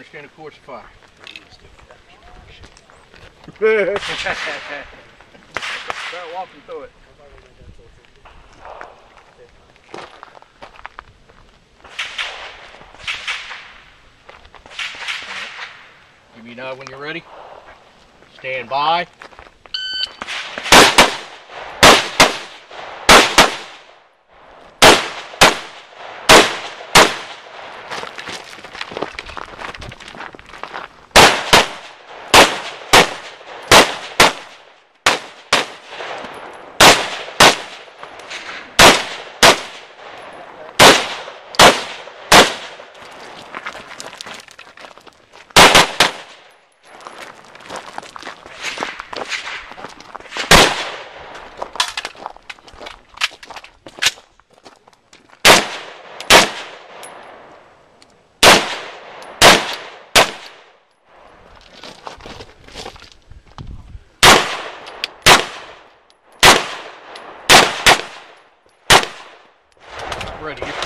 understand the course of fire. Start walking through it. Give me a nod when you're ready. Stand by. Ready.